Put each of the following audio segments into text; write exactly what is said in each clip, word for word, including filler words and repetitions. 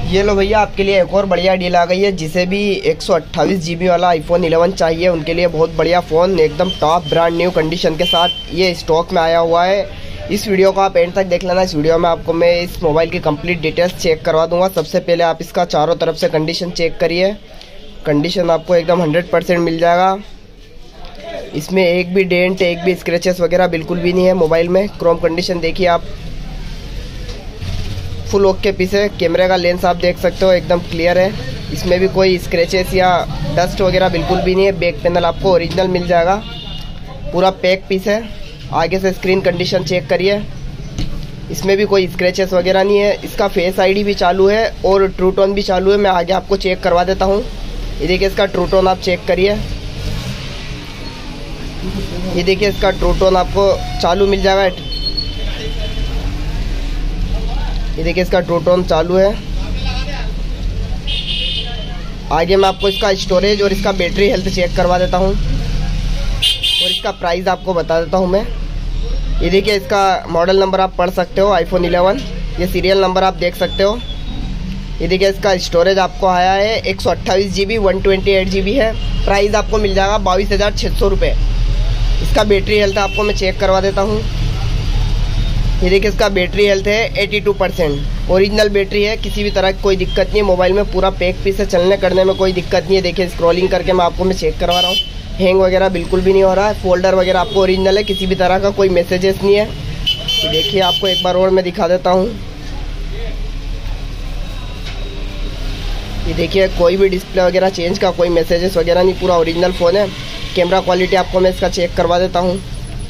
ये लो भैया, आपके लिए एक और बढ़िया डील आ गई है। जिसे भी एक सौ अट्ठाईस जी बी वाला आईफोन इलेवन चाहिए उनके लिए बहुत बढ़िया फ़ोन एकदम टॉप ब्रांड न्यू कंडीशन के साथ ये स्टॉक में आया हुआ है। इस वीडियो को आप एंड तक देख लेना। इस वीडियो में आपको मैं इस मोबाइल की कंप्लीट डिटेल्स चेक करवा दूंगा। सबसे पहले आप इसका चारों तरफ से कंडीशन चेक करिए। कंडीशन आपको एकदम हंड्रेड परसेंट मिल जाएगा। इसमें एक भी डेंट, एक भी स्क्रैचेस वगैरह बिल्कुल भी नहीं है मोबाइल में। क्रोम कंडीशन देखिए आप, फुल ओके पीस है। कैमरे का लेंस आप देख सकते हो एकदम क्लियर है। इसमें भी कोई स्क्रैचेस या डस्ट वगैरह बिल्कुल भी नहीं है। बैक पैनल आपको ओरिजिनल मिल जाएगा, पूरा पैक पीस है। आगे से स्क्रीन कंडीशन चेक करिए, इसमें भी कोई स्क्रैचेस वगैरह नहीं है। इसका फेस आईडी भी चालू है और ट्रू टोन भी चालू है। मैं आगे आपको चेक करवा देता हूँ। ये देखिए इसका ट्रू टोन आप चेक करिए। ये देखिए इसका ट्रू टोन आपको चालू मिल जाएगा। ये देखिए इसका ट्रू टोन चालू है। आगे मैं आपको इसका स्टोरेज और इसका बैटरी हेल्थ चेक करवा देता हूँ और इसका प्राइस आपको बता देता हूँ मैं। ये देखिए इसका मॉडल नंबर आप पढ़ सकते हो, आईफोन इलेवन। ये सीरियल नंबर आप देख सकते हो। ये देखिए इसका स्टोरेज आपको आया है एक सौ अट्ठाईस G B one twenty eight G B है। प्राइस आपको मिल जाएगा बाईस हज़ार छः सौ रुपये। इसका बैटरी हेल्थ आपको मैं चेक करवा देता हूँ। ये देखिए इसका बैटरी हेल्थ है बयासी परसेंट। ओरिजिनल बैटरी है, किसी भी तरह की कोई दिक्कत नहीं है। मोबाइल में पूरा पैक पीस है, चलने करने में कोई दिक्कत नहीं है। देखिए स्क्रॉलिंग करके मैं आपको मैं चेक करवा रहा हूँ। हैंग वगैरह बिल्कुल भी नहीं हो रहा है। फोल्डर वगैरह आपको ओरिजिनल है, किसी भी तरह का कोई मैसेजेस नहीं है। तो देखिए आपको एक बार और मैं दिखा देता हूँ। ये देखिए कोई भी डिस्प्ले वगैरह चेंज का कोई मैसेजेस वगैरह नहीं, पूरा ओरिजिनल फ़ोन है। कैमरा क्वालिटी आपको मैं इसका चेक करवा देता हूँ।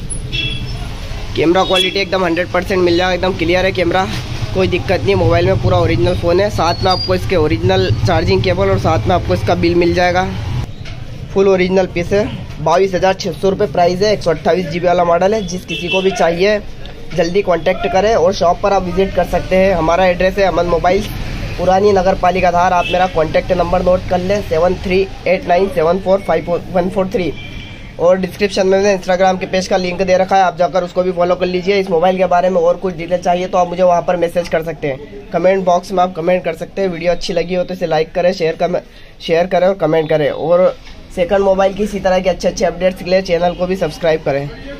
कैमरा क्वालिटी एकदम हंड्रेड परसेंट मिल जाएगा, एकदम क्लियर है कैमरा, कोई दिक्कत नहीं है। मोबाइल में पूरा ओरिजिनल फ़ोन है। साथ में आपको इसके ओरिजिनल चार्जिंग केबल और साथ में आपको इसका बिल मिल जाएगा। फुल ओरिजिनल पीस है। बाईस हज़ार छः सौ रुपये प्राइस है। एक सौ अट्ठाईस जी बी वाला मॉडल है। जिस किसी को भी चाहिए जल्दी कॉन्टैक्ट करें और शॉप पर आप विजिट कर सकते हैं। हमारा एड्रेस है अमन मोबाइल, पुरानी नगर पालिका धार। आप मेरा कॉन्टैक्ट नंबर नोट कर लें, seven three eight nine seven four five one four three. और डिस्क्रिप्शन में मैंने इंस्टाग्राम के पेज का लिंक दे रखा है, आप जाकर उसको भी फॉलो कर लीजिए। इस मोबाइल के बारे में और कुछ डिटेल चाहिए तो आप मुझे वहाँ पर मैसेज कर सकते हैं। कमेंट बॉक्स में आप कमेंट कर सकते हैं। वीडियो अच्छी लगी हो तो इसे लाइक करें, शेयर कर शेयर करें और कमेंट करें। और सेकंड मोबाइल की इसी तरह के अच्छे अच्छे अपडेट्स के लिए चैनल को भी सब्सक्राइब करें।